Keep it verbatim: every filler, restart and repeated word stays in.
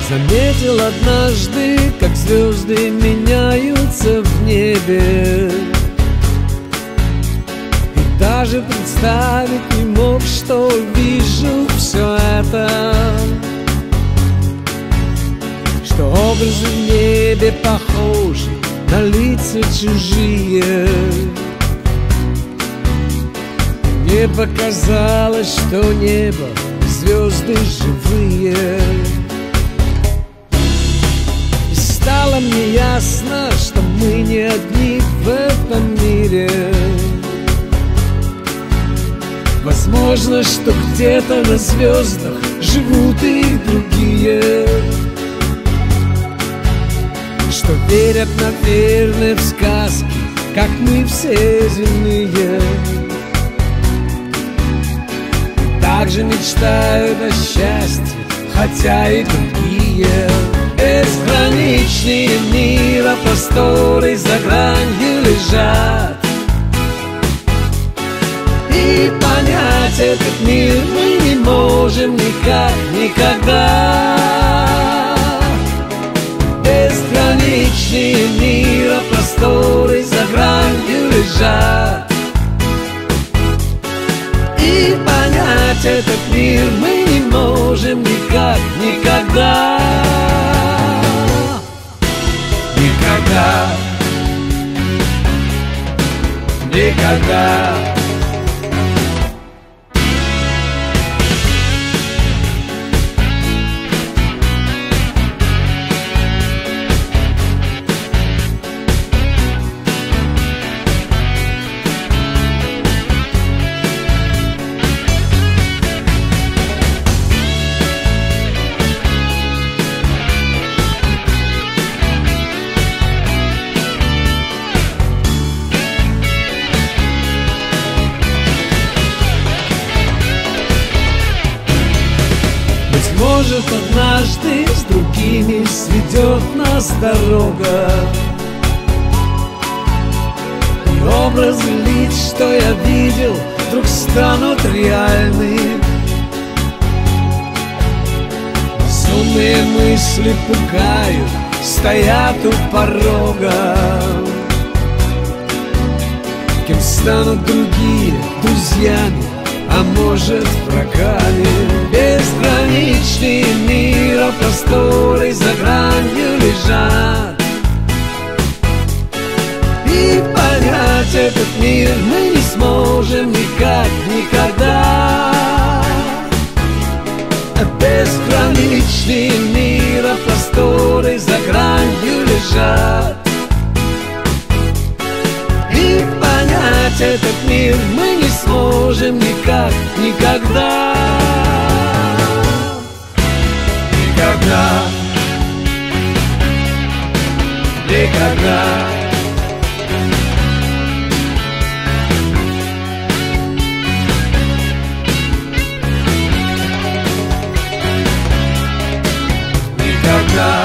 Заметил однажды, как звезды меняются в небе, и даже представить не мог, что вижу все это, что образы в небе похожи на лица чужие. Мне показалось, что небо и звезды живые. И стало мне ясно, что мы не одни в этом мире. Возможно, что где-то на звездах живут и другие, что верят, наверное, в сказки, как мы все земные. Также мечтают о счастье, хотя и другие. Безграничные мира просторы за гранью лежат, и понять этот мир мы не можем никак, никогда. Безграничные мира просторы за гранью лежат, и понять этот мир мы не можем никак, никогда. Никогда, никогда. Может, однажды с другими сведет нас дорога, и образы лиц, что я видел, вдруг станут реальны. Сонные мысли пугают, стоят у порога. Кем станут другие друзьями, а может, врагами? Безграничные мира просторы за гранью лежат, и понять этот мир мы не сможем никак, никогда. Безграничные мира просторы за гранью лежат, и понять этот мир мы не сможем никак, никогда. Никогда, никогда. Никогда.